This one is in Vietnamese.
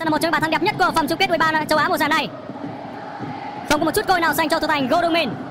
là một trong những bàn thắng đẹp nhất của vòng chung kết U23 châu Á mùa giải này. Không có một chút cơ hội nào dành cho thủ thành Go Dong Min.